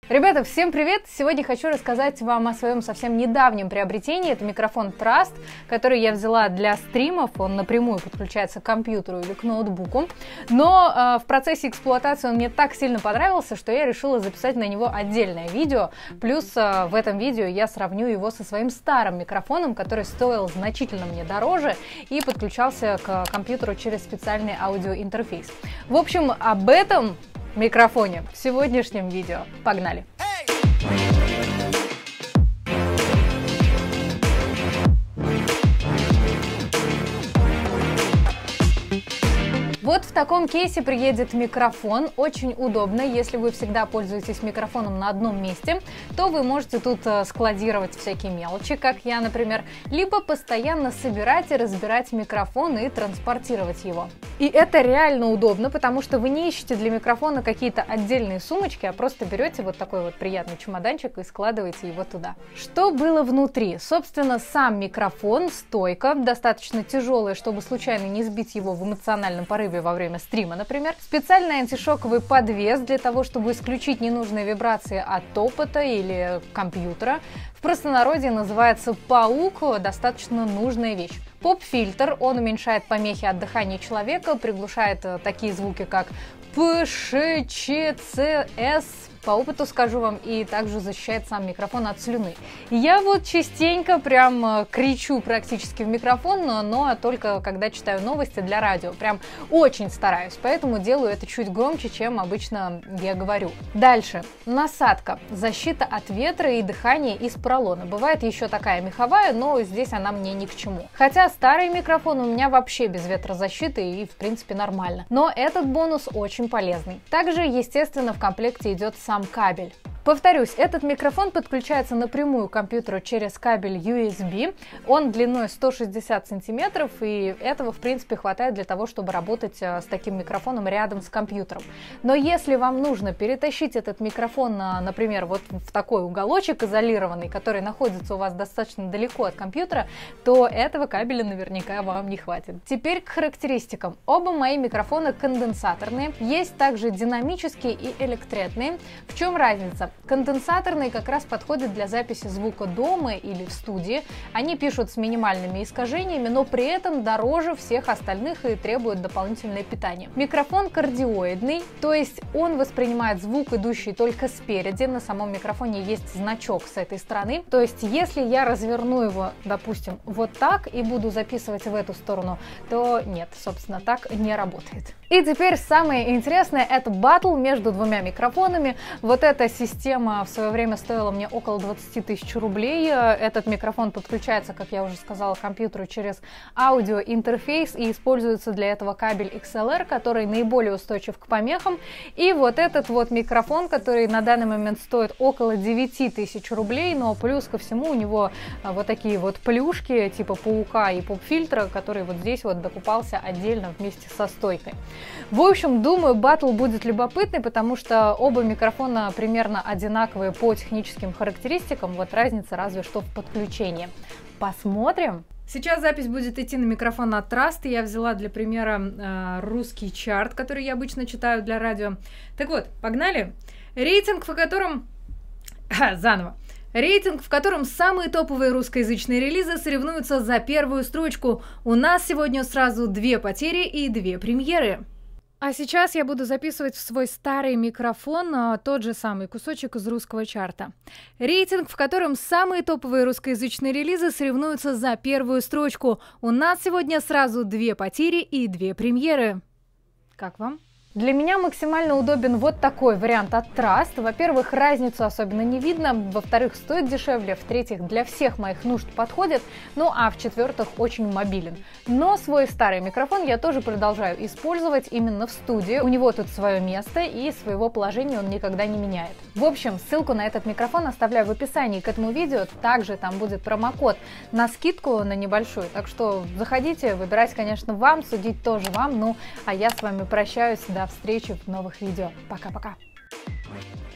Ребята, всем привет! Сегодня хочу рассказать вам о своем совсем недавнем приобретении. Это микрофон Trust, который я взяла для стримов. Он напрямую подключается к компьютеру или к ноутбуку. Но в процессе эксплуатации он мне так сильно понравился, что я решила записать на него отдельное видео. Плюс в этом видео я сравню его со своим старым микрофоном, который стоил значительно мне дороже и подключался к компьютеру через специальный аудиоинтерфейс. В общем, об этом микрофоне в сегодняшнем видео. Погнали! Вот в таком кейсе приедет микрофон. Очень удобно. Если вы всегда пользуетесь микрофоном на одном месте, то вы можете тут складировать всякие мелочи, как я, например, либо постоянно собирать и разбирать микрофон и транспортировать его. И это реально удобно, потому что вы не ищете для микрофона какие-то отдельные сумочки, а просто берете вот такой вот приятный чемоданчик и складываете его туда. Что было внутри? Собственно, сам микрофон, стойка, достаточно тяжелая, чтобы случайно не сбить его в эмоциональном порыве во время стрима, например. Специальный антишоковый подвес для того, чтобы исключить ненужные вибрации от топота или компьютера. В простонародье называется паук, достаточно нужная вещь. Поп-фильтр, он уменьшает помехи от дыхания человека, приглушает такие звуки, как П, Ш, Ч, Ц, С, по опыту скажу вам, и также защищает сам микрофон от слюны. Я вот частенько прям кричу практически в микрофон, но только когда читаю новости для радио. Прям очень стараюсь, поэтому делаю это чуть громче, чем обычно я говорю. Дальше. Насадка. Защита от ветра и дыхания из поролона. Бывает еще такая меховая, но здесь она мне ни к чему. Хотя старый микрофон у меня вообще без ветрозащиты и в принципе нормально. Но этот бонус очень полезный. Также, естественно, в комплекте идет сам кабель. Повторюсь, этот микрофон подключается напрямую к компьютеру через кабель USB. Он длиной 160 сантиметров, и этого, в принципе, хватает для того, чтобы работать с таким микрофоном рядом с компьютером. Но если вам нужно перетащить этот микрофон, например, вот в такой уголочек изолированный, который находится у вас достаточно далеко от компьютера, то этого кабеля наверняка вам не хватит. Теперь к характеристикам. Оба мои микрофона конденсаторные. Есть также динамические и электретные. В чем разница? Конденсаторные как раз подходят для записи звука дома или в студии. Они пишут с минимальными искажениями, но при этом дороже всех остальных и требуют дополнительное питание. Микрофон кардиоидный, то есть он воспринимает звук, идущий только спереди. На самом микрофоне есть значок с этой стороны. То есть если я разверну его, допустим, вот так и буду записывать в эту сторону, то нет, собственно, так не работает. И теперь самое интересное — это баттл между двумя микрофонами. Вот эта система в свое время стоила мне около 20 тысяч рублей. Этот микрофон подключается, как я уже сказала, к компьютеру через аудиоинтерфейс и используется для этого кабель XLR, который наиболее устойчив к помехам. И вот этот вот микрофон, который на данный момент стоит около 9 тысяч рублей, но плюс ко всему у него вот такие вот плюшки типа паука и поп-фильтра, который вот здесь вот докупался отдельно вместе со стойкой. В общем, думаю, баттл будет любопытный, потому что оба микрофона примерно одинаковые по техническим характеристикам, вот разница разве что в подключении. Посмотрим. Сейчас запись будет идти на микрофон от Trust. Я взяла для примера русский чарт, который я обычно читаю для радио. Так вот, погнали. Рейтинг, в котором... Заново. Рейтинг, в котором самые топовые русскоязычные релизы соревнуются за первую строчку. У нас сегодня сразу 2 потери и 2 премьеры. А сейчас я буду записывать в свой старый микрофон тот же самый кусочек из русского чарта. Рейтинг, в котором самые топовые русскоязычные релизы соревнуются за первую строчку. У нас сегодня сразу 2 потери и 2 премьеры. Как вам? Для меня максимально удобен вот такой вариант от Trust. Во-первых, разницу особенно не видно, во-вторых, стоит дешевле, в-третьих, для всех моих нужд подходит, ну а в-четвертых, очень мобилен. Но свой старый микрофон я тоже продолжаю использовать именно в студии. У него тут свое место и своего положения он никогда не меняет. В общем, ссылку на этот микрофон оставляю в описании к этому видео, также там будет промокод на скидку на небольшую, так что заходите, выбирать, конечно, вам, судить тоже вам, ну а я с вами прощаюсь, до встречи в новых видео. Пока-пока!